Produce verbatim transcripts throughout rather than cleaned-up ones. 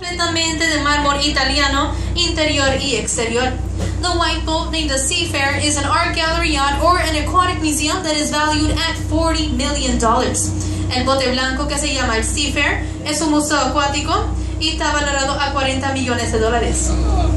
completamente de mármol italiano, interior y exterior. The white boat named the Seafair is an art gallery yacht or an aquatic museum that is valued at forty million dollars. El bote blanco, que se llama el Seafair, es un museo acuático y está valorado a cuarenta millones de dólares.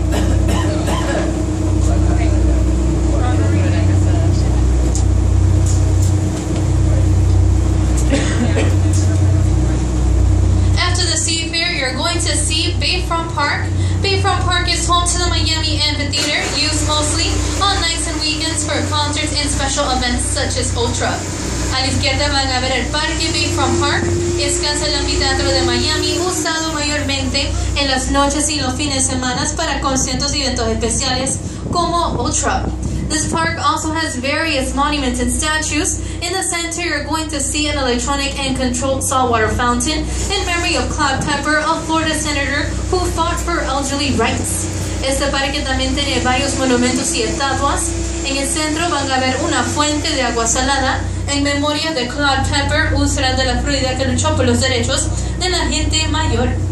After the Seafair, you're going to see Bayfront Park. Bayfront Park is home to the Miami Amphitheater, used mostly on nights and weekends for concerts and special events such as Ultra. A la izquierda van a ver el parque Bayfront Park. Es casa del anfiteatro de Miami, usado mayormente en las noches y los fines de semana para conciertos y eventos especiales como Ultra. This park also has various monuments and statues. In the center, you're going to see an electronic and controlled saltwater fountain in memory of Claude Pepper, a Florida senator who fought for elderly rights. Este parque también tiene varios monumentos y estatuas. En el centro van a ver una fuente de agua salada en memoria de Claude Pepper, un senador de la Florida que luchó por los derechos de la gente mayor.